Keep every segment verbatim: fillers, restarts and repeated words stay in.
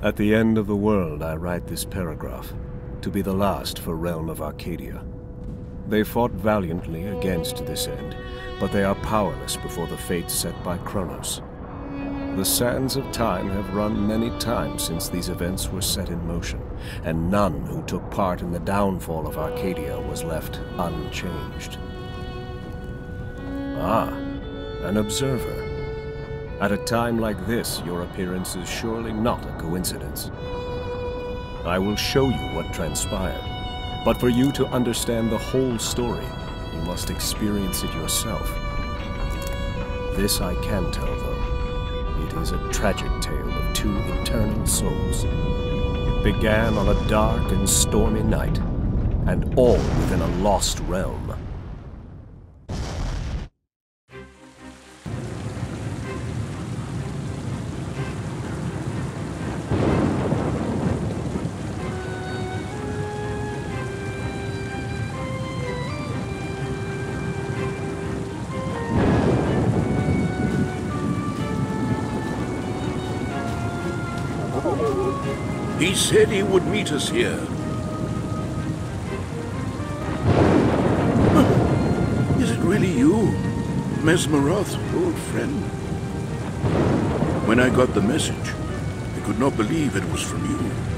At the end of the world, I write this paragraph, to be the last for Realm of Arcadia. They fought valiantly against this end, but they are powerless before the fate set by Kronos. The sands of time have run many times since these events were set in motion, and none who took part in the downfall of Arcadia was left unchanged. Ah, an observer. At a time like this, your appearance is surely not a coincidence. I will show you what transpired, but for you to understand the whole story, you must experience it yourself. This I can tell, though. It is a tragic tale of two eternal souls. It began on a dark and stormy night, and all within a lost realm. He said he would meet us here. Is it really you, Mesmeroth, old friend? When I got the message, I could not believe it was from you.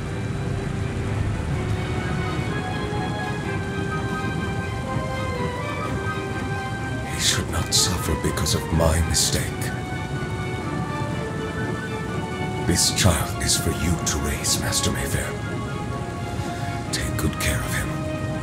He should not suffer because of my mistake. This child is for you to raise, Master Mayfair. Take good care of him.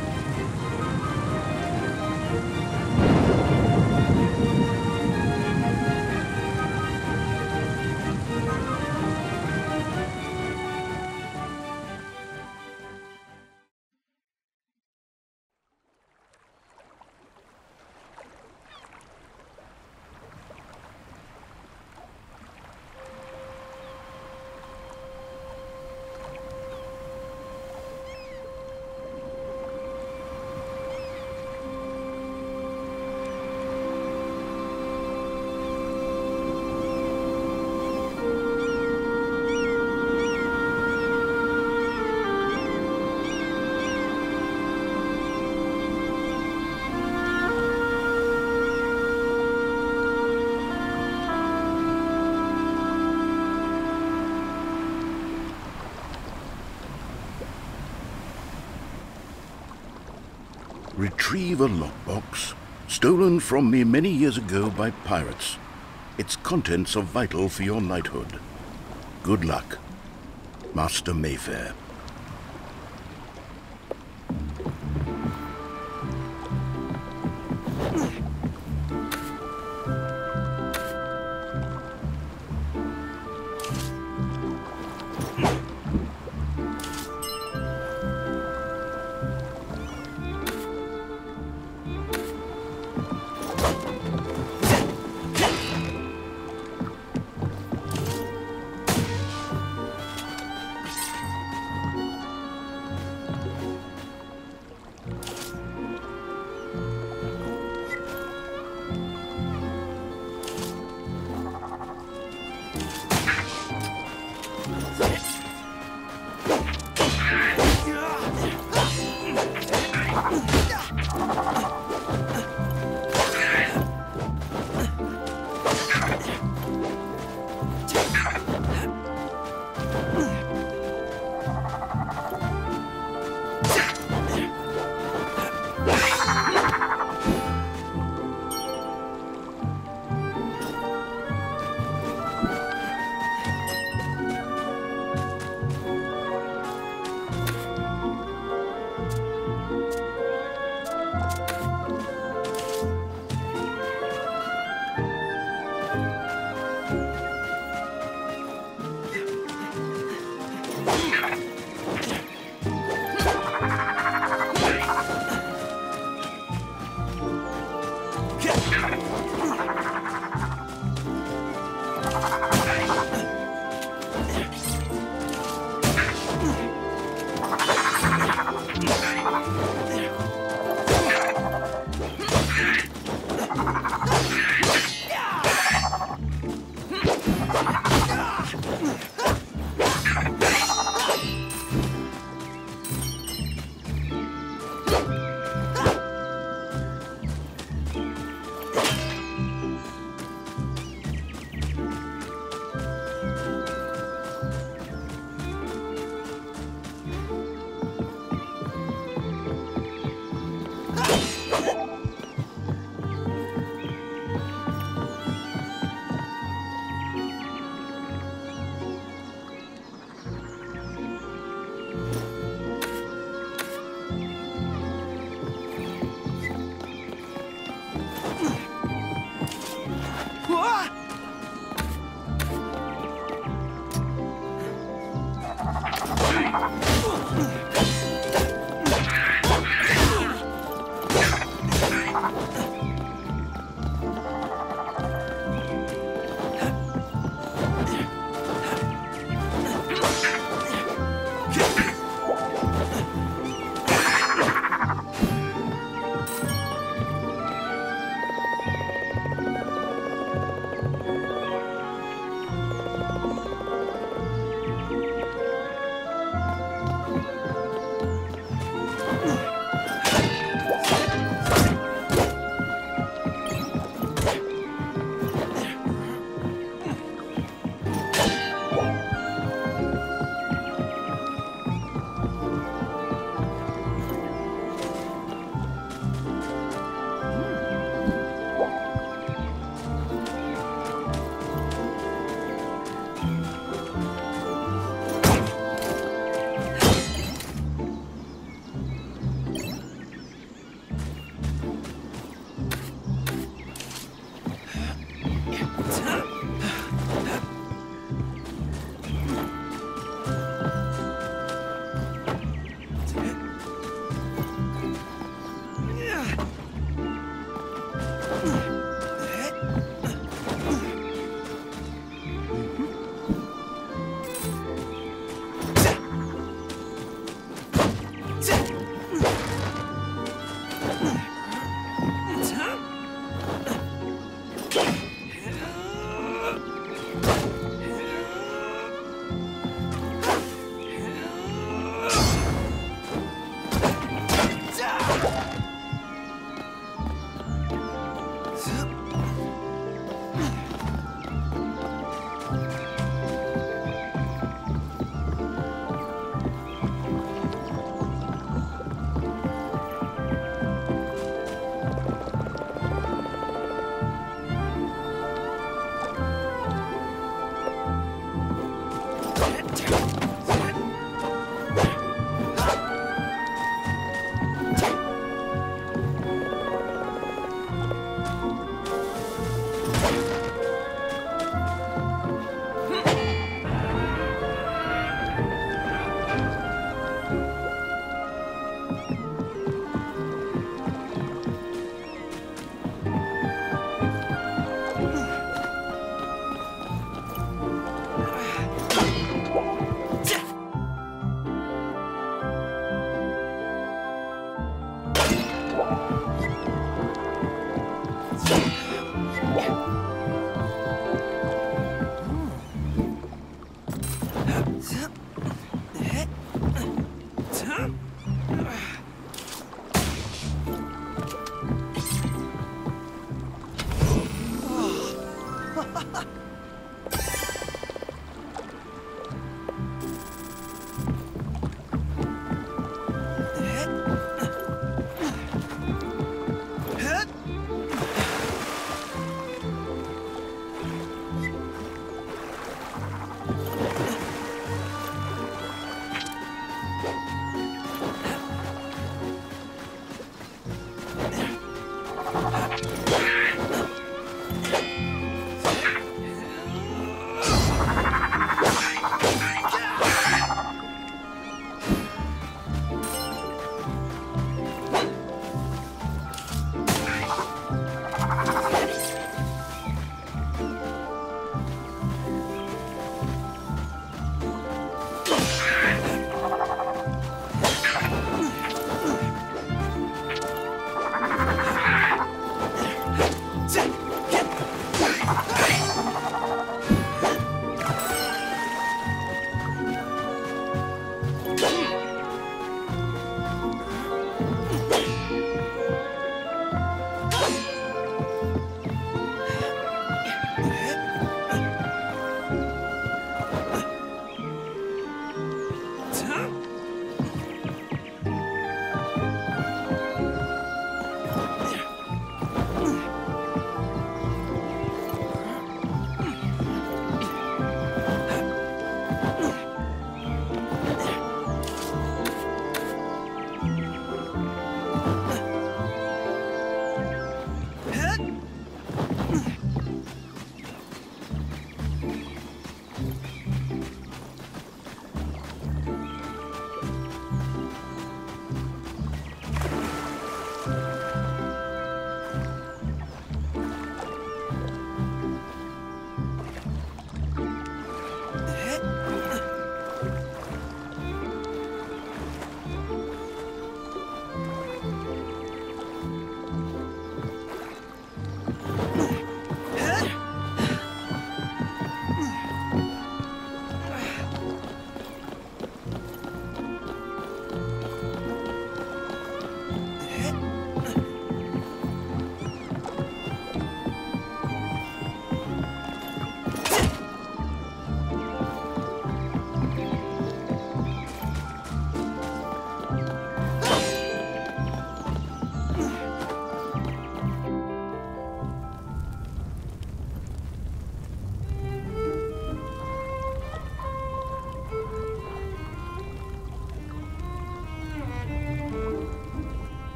Retrieve a lockbox, stolen from me many years ago by pirates. Its contents are vital for your knighthood. Good luck, Master Mayfair.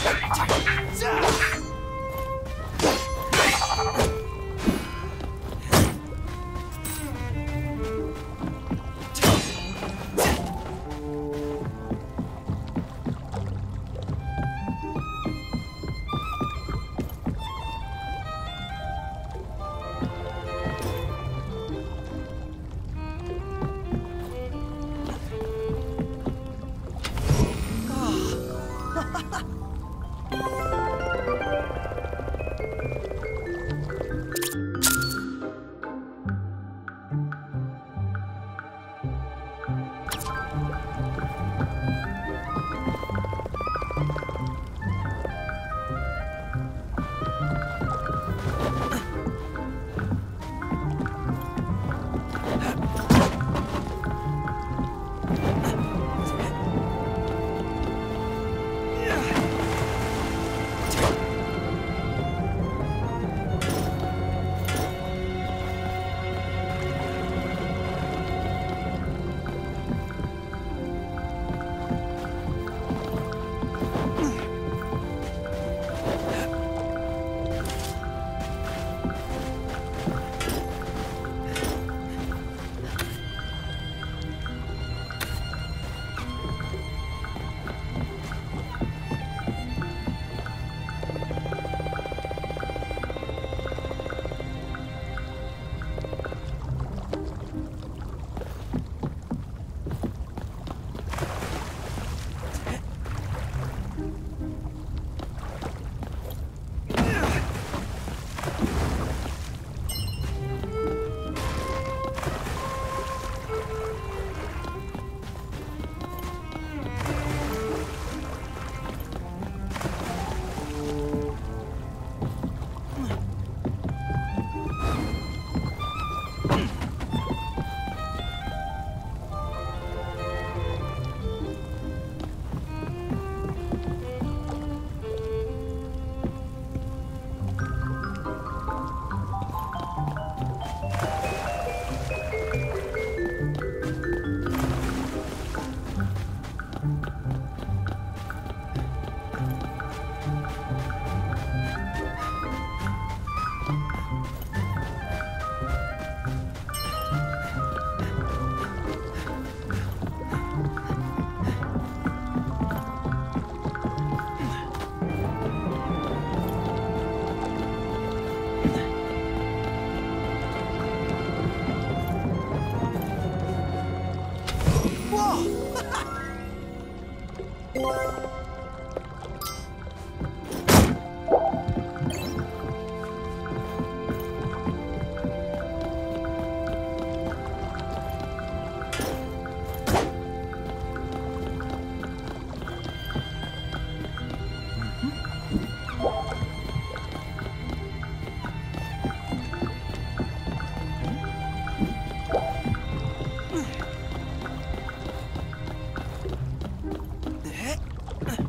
Huh?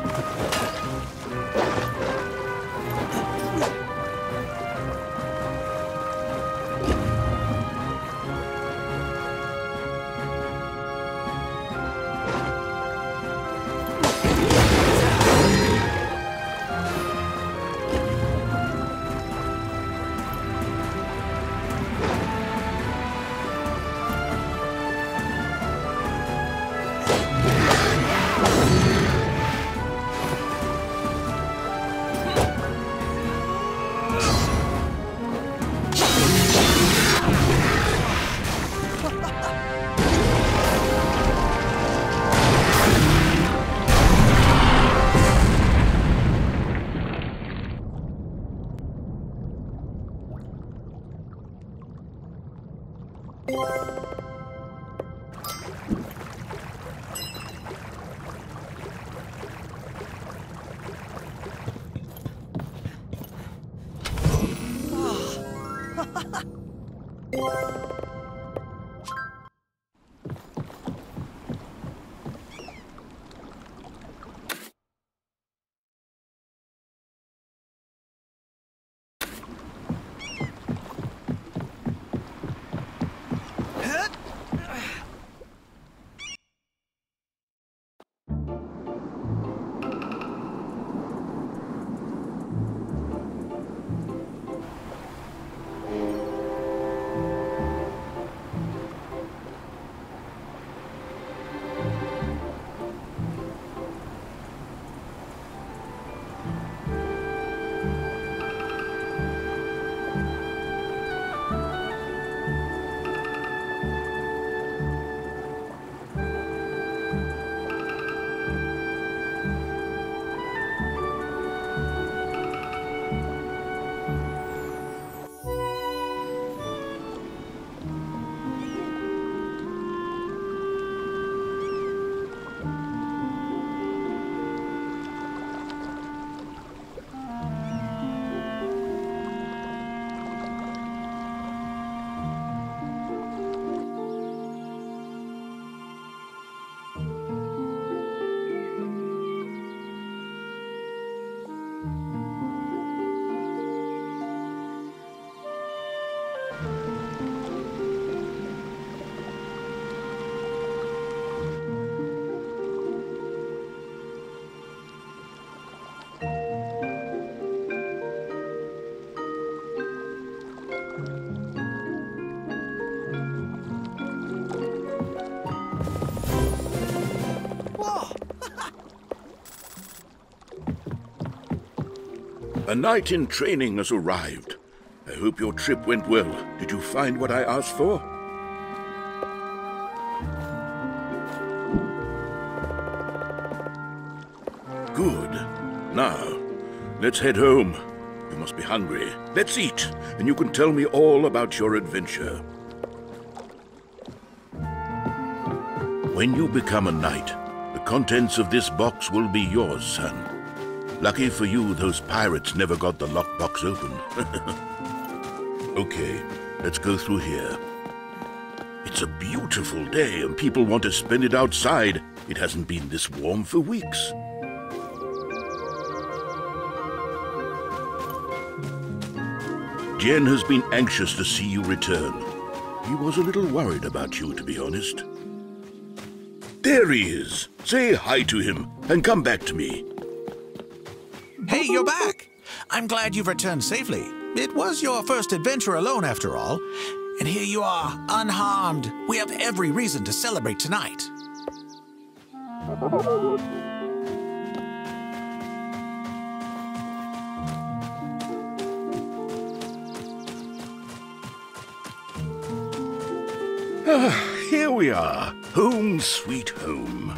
A knight in training has arrived. I hope your trip went well. Did you find what I asked for? Good. Now, let's head home. You must be hungry. Let's eat, and you can tell me all about your adventure. When you become a knight, the contents of this box will be yours, son. Lucky for you, those pirates never got the lockbox open. Okay, let's go through here. It's a beautiful day, and people want to spend it outside. It hasn't been this warm for weeks. Jen has been anxious to see you return. He was a little worried about you, to be honest. There he is. Say hi to him, and come back to me. Hey, you're back! I'm glad you've returned safely. It was your first adventure alone, after all. And here you are, unharmed. We have every reason to celebrate tonight. Ah, here we are. Home sweet home.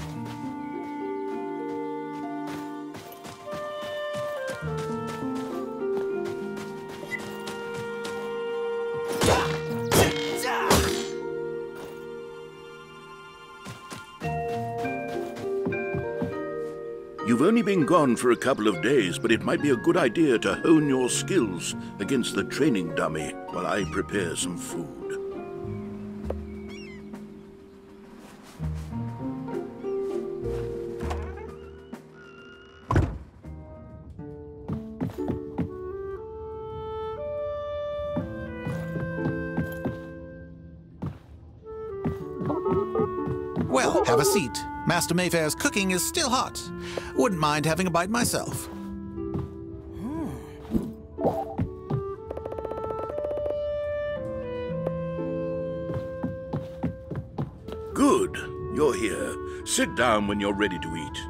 You've only been gone for a couple of days, but it might be a good idea to hone your skills against the training dummy while I prepare some food. Well, have a seat. Master Mayfair's cooking is still hot. Wouldn't mind having a bite myself. Good. You're here. Sit down when you're ready to eat.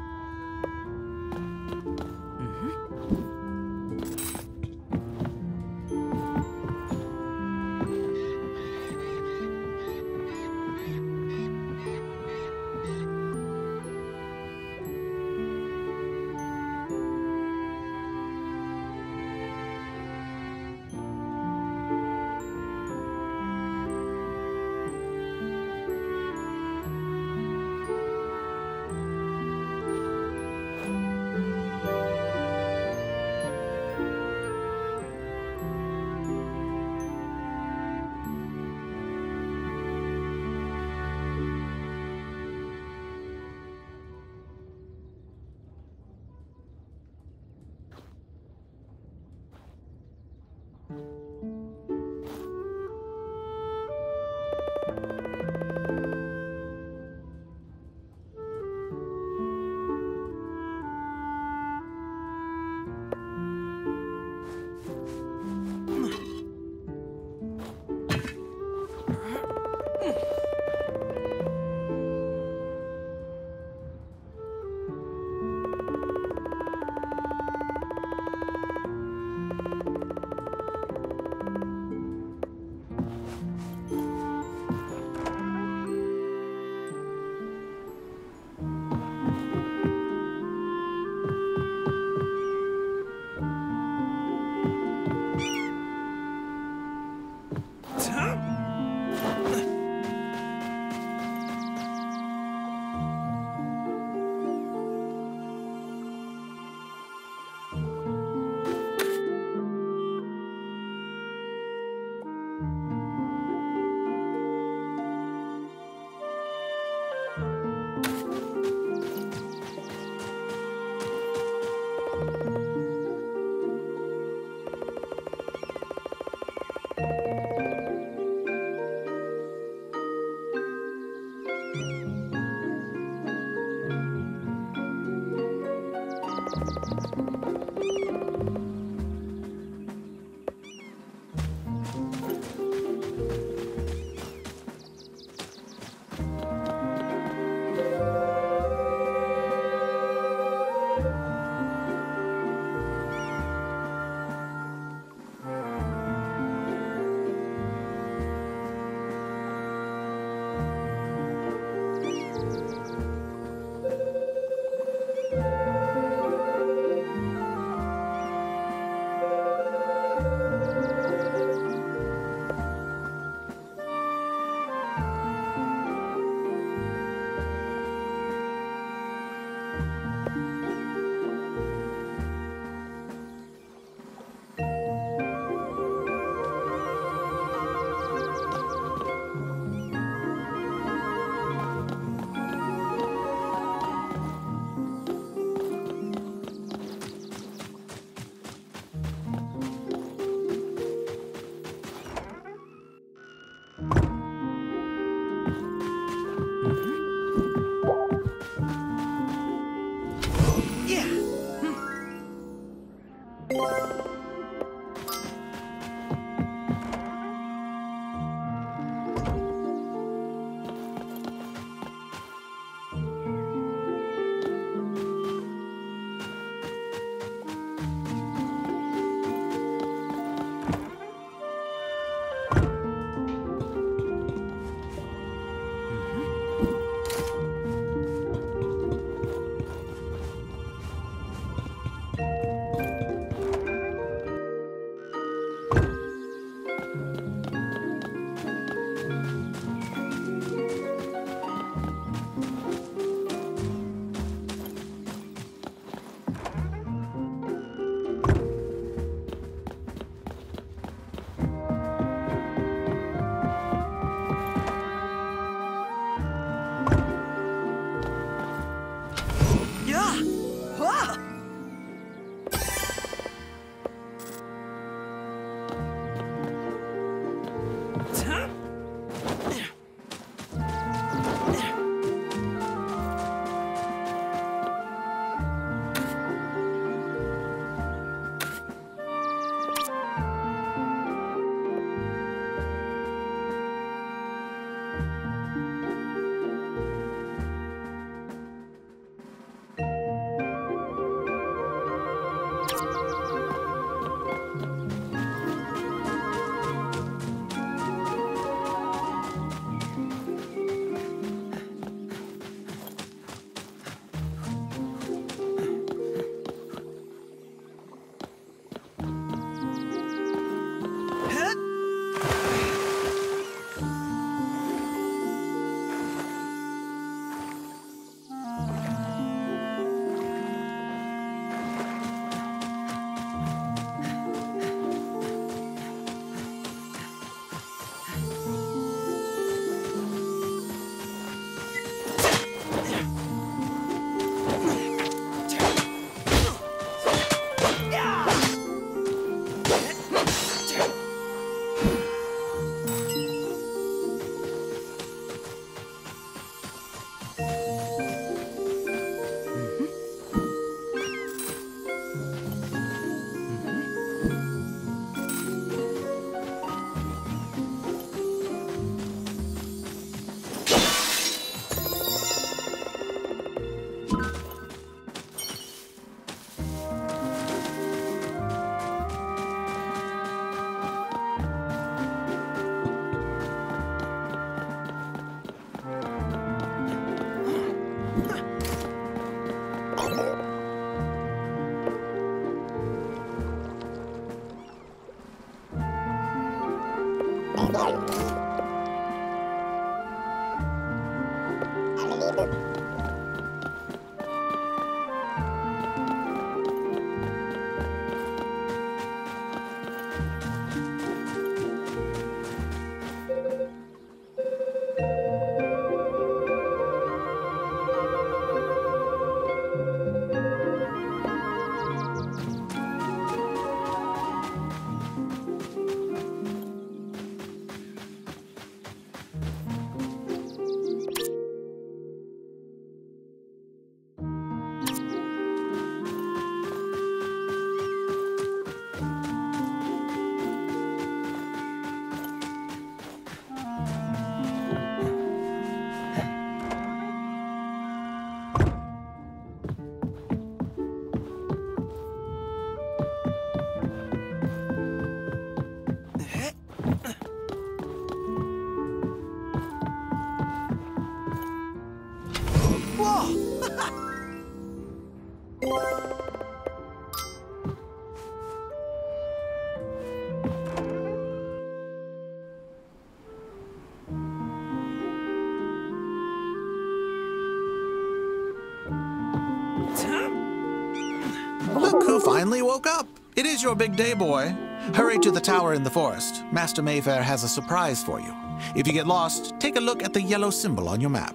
Look who finally woke up. It is your big day, boy. Hurry to the tower in the forest. Master Mayfair has a surprise for you. If you get lost, take a look at the yellow symbol on your map.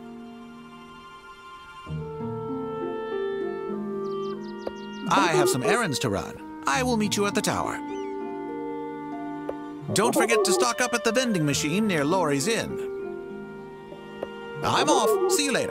I have some errands to run. I will meet you at the tower. Don't forget to stock up at the vending machine near Laurie's Inn. I'm off. See you later.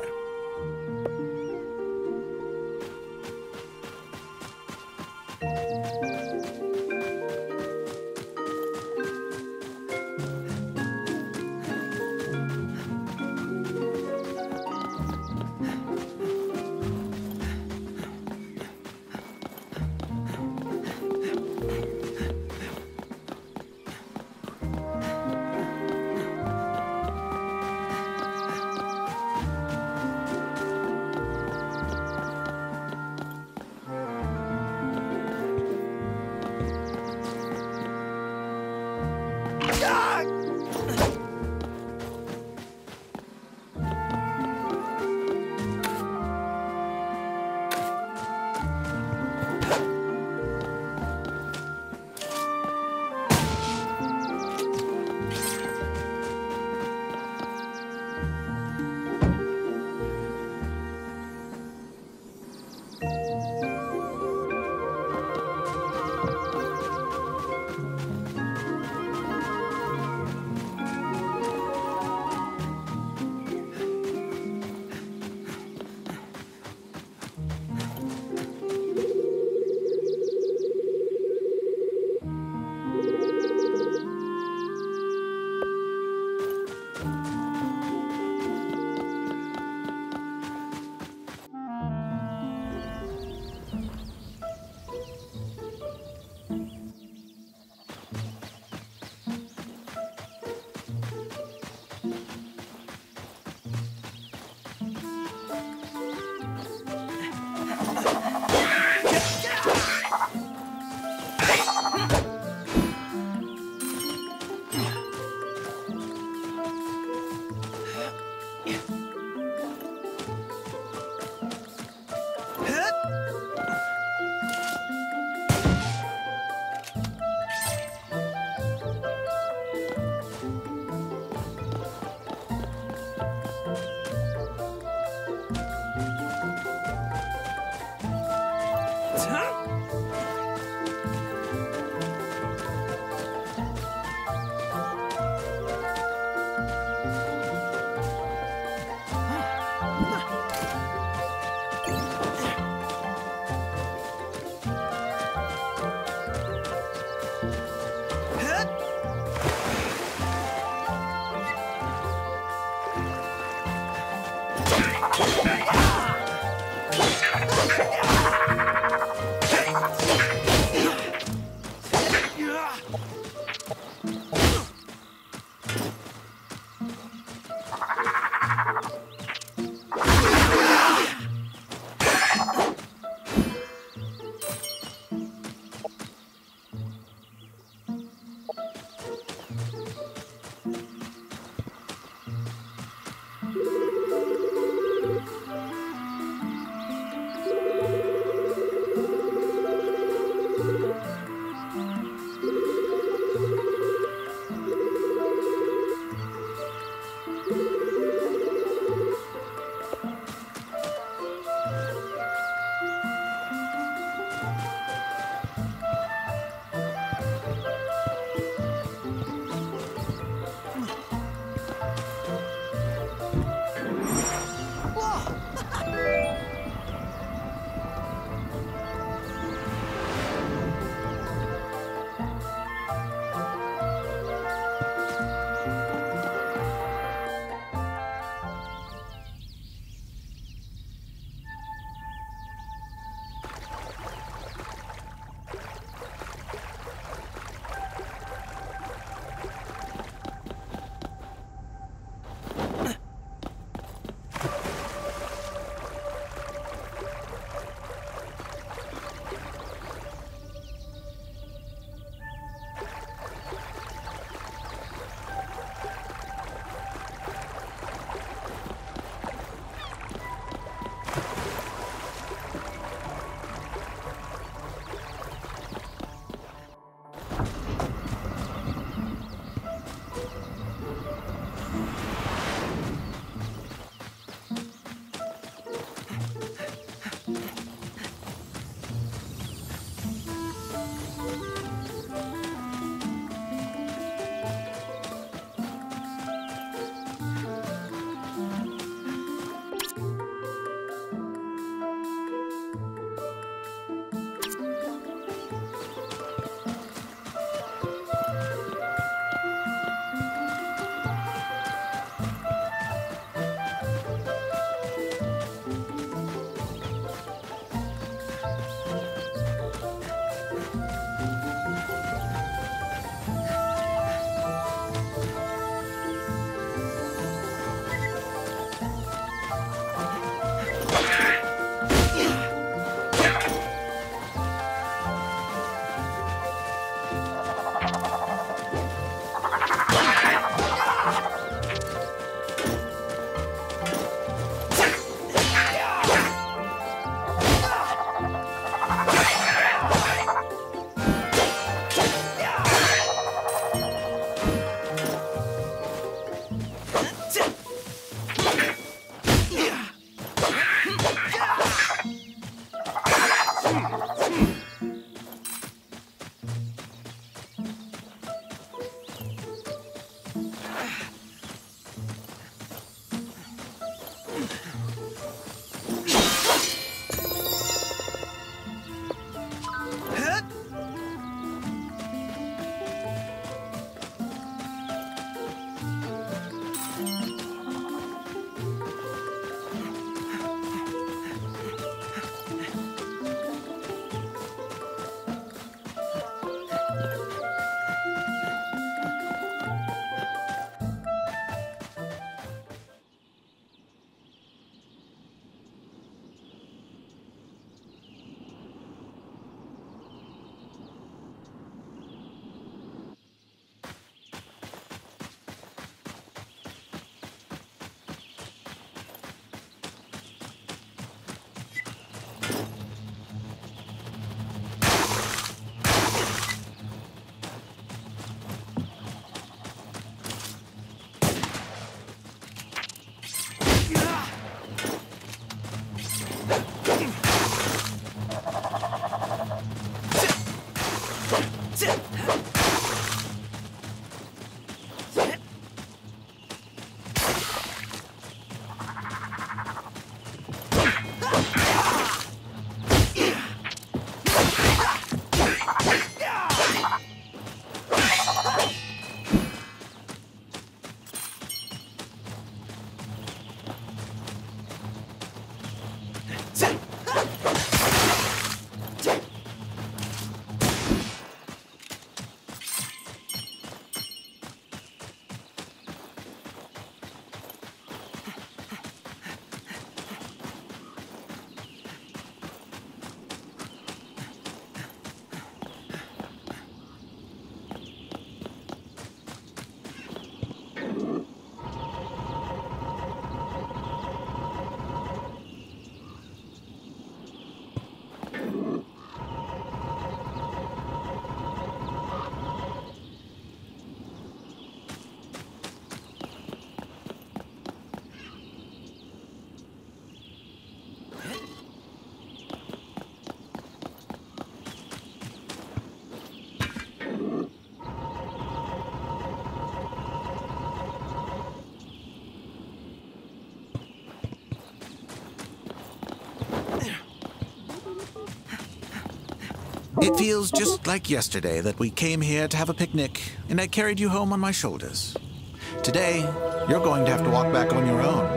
It feels just like yesterday that we came here to have a picnic, and I carried you home on my shoulders. Today, you're going to have to walk back on your own.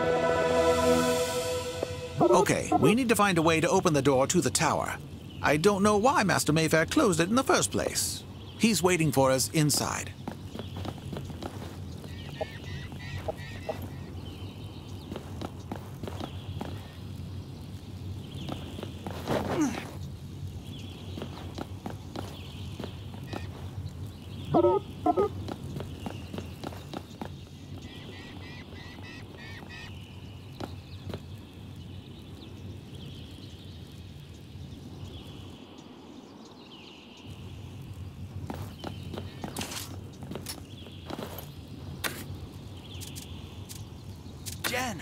Okay, we need to find a way to open the door to the tower. I don't know why Master Mayfair closed it in the first place. He's waiting for us inside. Jen!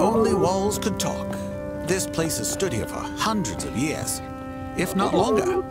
If only walls could talk. This place has stood here for hundreds of years, if not longer.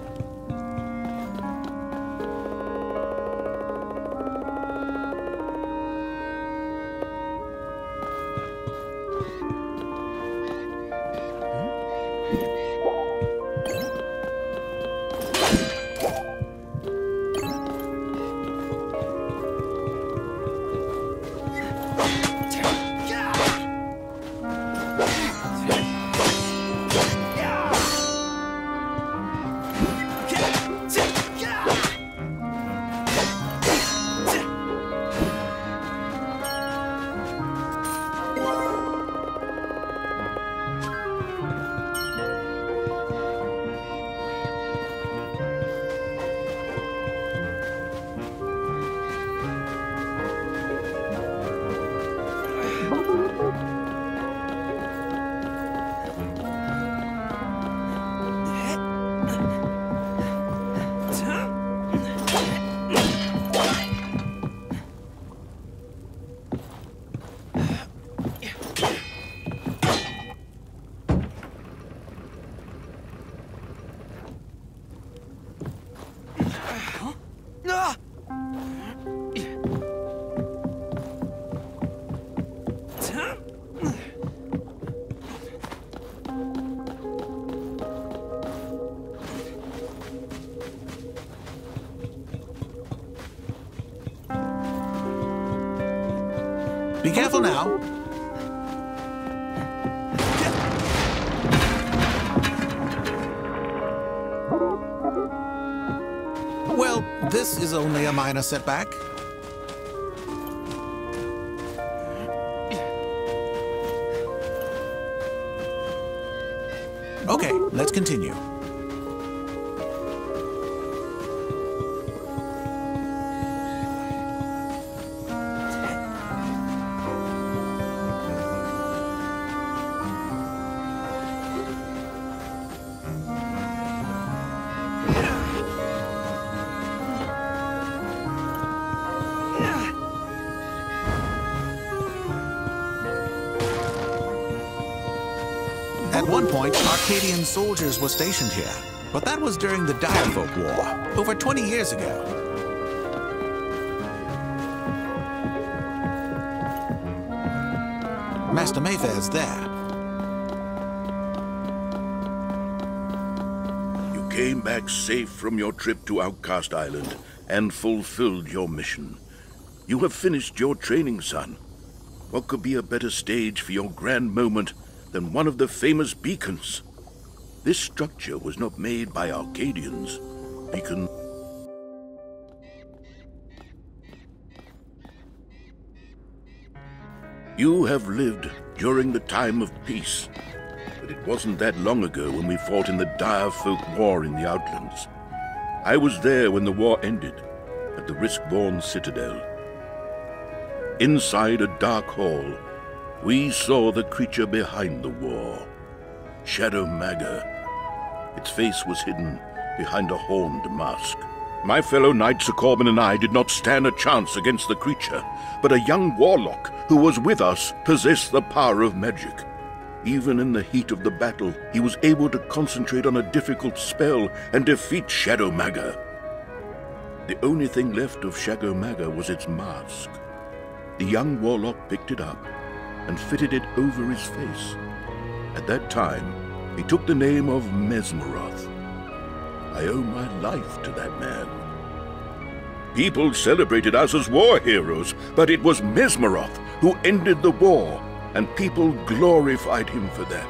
Be careful now. Well, this is only a minor setback. Okay, let's continue. At one point, Arcadian soldiers were stationed here, but that was during the Direfolk War, over twenty years ago. Master Mayfair's there. You came back safe from your trip to Outcast Island and fulfilled your mission. You have finished your training, son. What could be a better stage for your grand moment than one of the famous beacons? This structure was not made by Arcadians. Beacon... You have lived during the time of peace, but it wasn't that long ago when we fought in the Direfolk War in the Outlands. I was there when the war ended, at the Riskborn Citadel. Inside a dark hall, we saw the creature behind the war, Shadow Maga. Its face was hidden behind a horned mask. My fellow knight Sir Corbin and I did not stand a chance against the creature, but a young warlock who was with us possessed the power of magic. Even in the heat of the battle, he was able to concentrate on a difficult spell and defeat Shadow Maga. The only thing left of Shadow Maga was its mask. The young warlock picked it up and fitted it over his face. At that time, he took the name of Mesmeroth. I owe my life to that man. People celebrated us as war heroes, but it was Mesmeroth who ended the war, and people glorified him for that.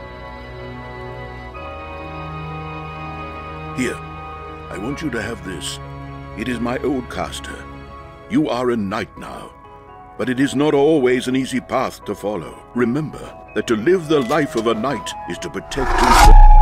Here, I want you to have this. It is my old caster. You are a knight now, but it is not always an easy path to follow. Remember that to live the life of a knight is to protect yourself.